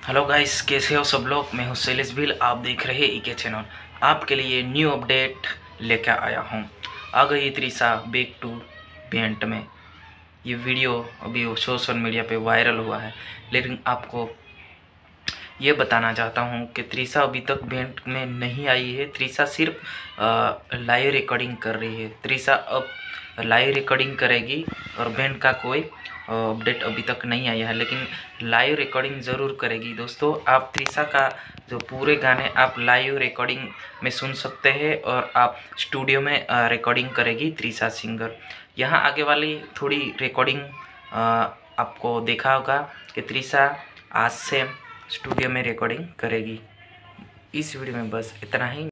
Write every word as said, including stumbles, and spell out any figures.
Hello guys, कैसे हो सब लोग। मैं हूं शैलेश भील, आप देख रहे हैं ईके चैनल। आपके लिए न्यू अपडेट लेकर आया हूं। आ गई त्रिशा बैक टू पेंट में। ये वीडियो अभी सोशल मीडिया पे वायरल हुआ है, लेकिन आपको ये बताना चाहता हूं कि त्रिशा अभी तक बैंड में नहीं आई है। त्रिशा सिर्फ लाइव रिकॉर्डिंग कर रही है। त्रिशा अब लाइव रिकॉर्डिंग करेगी और बैंड का कोई अपडेट अभी तक नहीं आया है, लेकिन लाइव रिकॉर्डिंग ज़रूर करेगी। दोस्तों, आप त्रिशा का जो पूरे गाने आप लाइव रिकॉर्डिंग में सुन सकते हैं और आप स्टूडियो में रिकॉर्डिंग करेगी त्रिशा सिंगर। यहाँ आगे वाली थोड़ी रिकॉर्डिंग आपको देखा होगा कि त्रिशा आज से स्टूडियो में रिकॉर्डिंग करेगी। इस वीडियो में बस इतना ही।